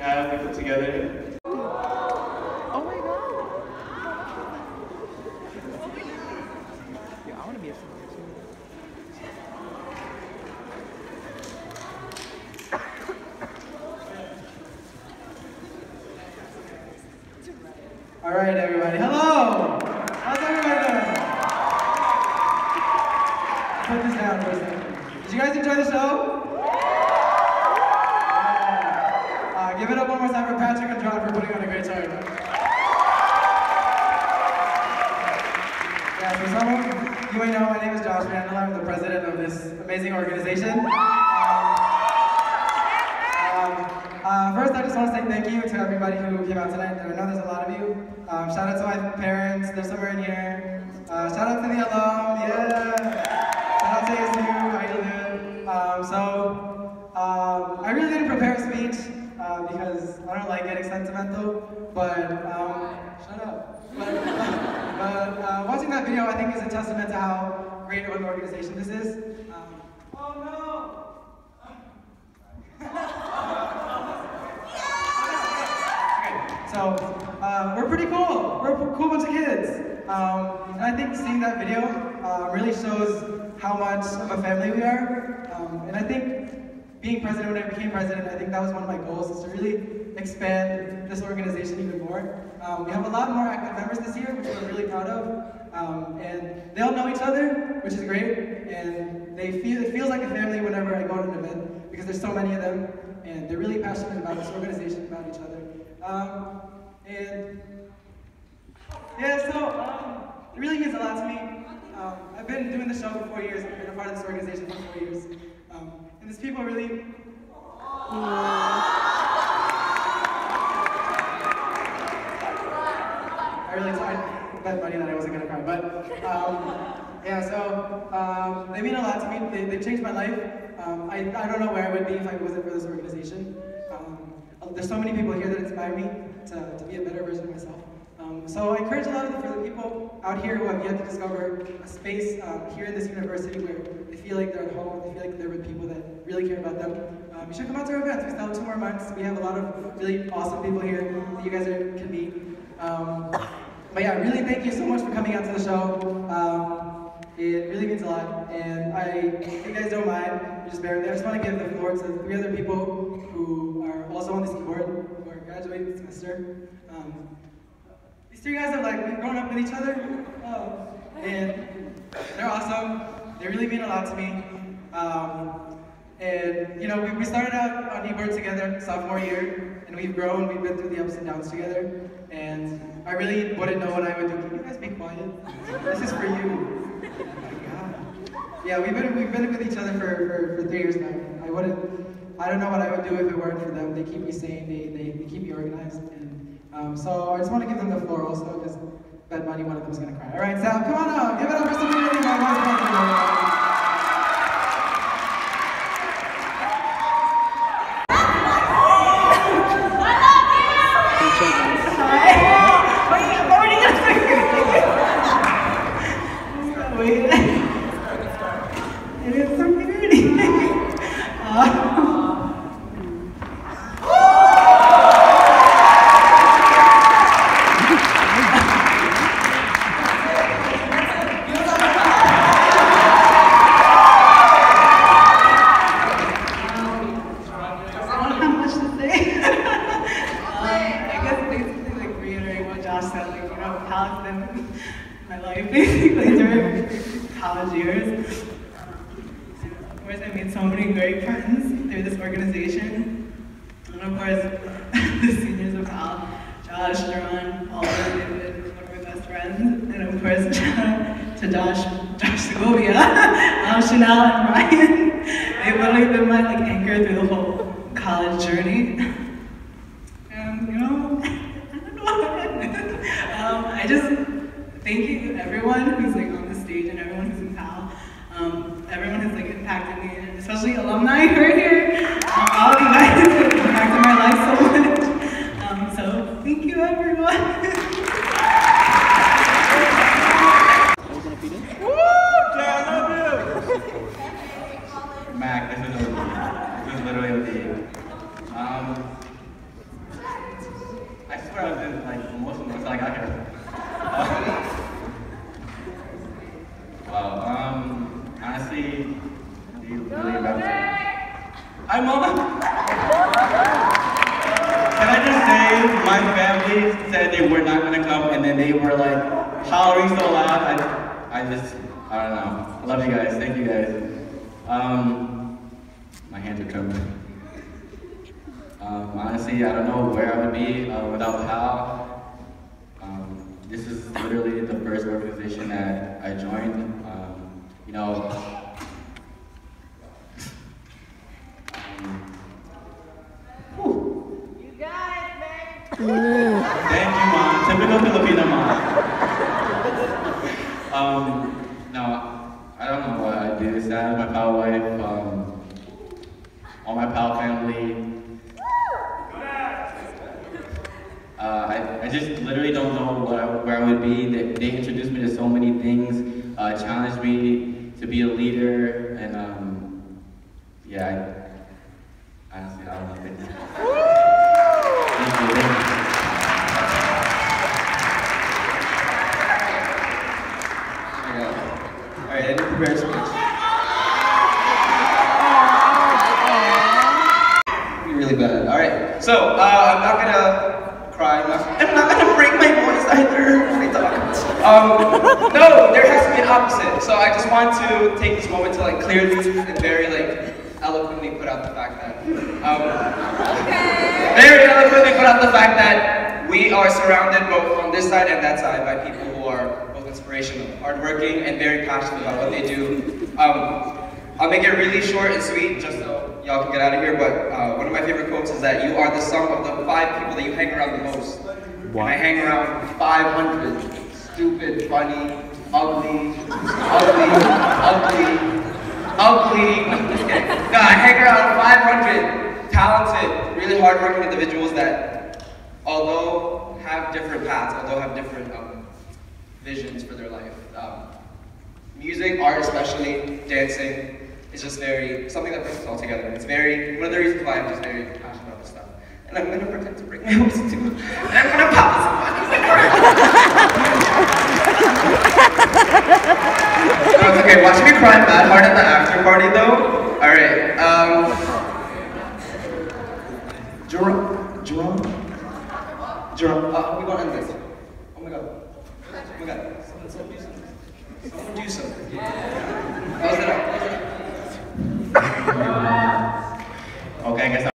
have we put together. Oh my god! Yeah, I want to be a singer too. All right, everybody. Hello! How's everybody doing? Put this down for a second. Did you guys enjoy the show? Give it up one more time for Patrick and John for putting on a great show. Yeah, so some of you may know my name is Josh Randall. I'm the president of this amazing organization. First, I just want to say thank you to everybody who came out tonight. I know there's a lot of you. Shout out to my parents, they're somewhere in here. Shout out to the alum, yeah! Shout out to ASU, how you doing? I really didn't prepare a speech because I don't like getting sentimental, but shut up. But watching that video, I think is a testament to how great of an organization this is. Oh no! So, we're pretty cool. We're a cool bunch of kids. And I think seeing that video really shows how much of a family we are. And I think being president, when I became president, I think that was one of my goals, is to really expand this organization even more. We have a lot more active members this year, which we're really proud of. And they all know each other, which is great. And it feels like a family whenever I go to an event, because there's so many of them. And they're really passionate about this organization, about each other. And yeah, so it really means a lot to me. I've been doing the show for 4 years. I've been a part of this organization for 4 years. And these people really... I really tried bet money that I wasn't going to cry, but yeah, so they mean a lot to me. They changed my life. I don't know where I would be if I wasn't for this organization. There's so many people here that inspire me to be a better version of myself. So I encourage a lot of the people out here who have yet to discover a space here in this university where they feel like they're at home, they feel like they're with people that really care about them. You should come out to our events. We still have 2 more months. We have a lot of really awesome people here that you guys can meet. But yeah, really thank you so much for coming out to the show. It really means a lot, and if you guys don't mind, just bear with me. I just want to give the floor to 3 other people who are also on this board, who are graduating this semester. These 3 guys have like grown up with each other, and they're awesome. They really mean a lot to me. And you know, we started out on eBird together sophomore year, and we've grown. We've been through the ups and downs together, and I really wouldn't know what I would do. Can you guys be quiet? This is for you. Oh my God. Yeah, we've been with each other for 3 years now. I don't know what I would do if it weren't for them. They keep me sane. They keep me organized. And so I just want to give them the floor also, because bet money one of them is gonna cry. All right, Sal, come on up. Give it up for somebody. It is so pretty. How it's been my life basically during college years. Of course, I made so many great friends through this organization. And of course, the seniors of Cal, Josh, John, Paul, David, one of my best friends. And of course, to Josh Segovia, Chanel, and Ryan. They've literally been my anchor through the whole college journey. And you know, I just thank you to everyone who's on the stage and everyone who's in Cal. Everyone has impacted me, and especially alumni who are here. All of you guys have impacted my life so much. So thank you, everyone. Mac, this is literally a swear I've been like emotional until I got here. Wow. Honestly, they really about Hi, Mama. Can I just say, my family said they were not gonna come, and then they were like hollering so loud. I don't know. I love you guys. Thank you guys. My hands are trembling. Honestly, I don't know where I would be without Pal. This is literally the first organization that I joined. You know, You guys, man. thank you, Mom. Typical Filipino mom. No, I don't know what I do. Sad, my Pal wife, all my Pal family. I just literally don't know where I would be. They introduced me to so many things, challenged me to be a leader, and yeah, honestly, I don't know. Thank you. Thank you. Alright, I didn't prepare a speech. Be really bad. Alright, so I'm not gonna cry. I'm not gonna break my voice either when I talk. No, there has to be an opposite. So I just want to take this moment to like clearly and very like eloquently put out the fact that very eloquently put out the fact that we are surrounded both on this side and that side by people who are both inspirational, hardworking, and very passionate about what they do. I'll make it really short and sweet just so y'all can get out of here, but one of my favorite quotes is that you are the sum of the 5 people that you hang around the most. And I hang around 500 stupid, funny, ugly. I'm just kidding. No, I hang around 500 talented, really hardworking individuals that, although have different paths, although have different visions for their life. Music, art especially, dancing, is just something that brings us all together. It's one of the reasons why I'm just very passionate about this stuff. And I'm gonna pretend to break my voice too. And I'm gonna pop No, it's okay, watching me cry mad hard at the after party though. Alright, Jerome, we gonna end this. Oh my god. Someone do something. Close it up. Okay, I guess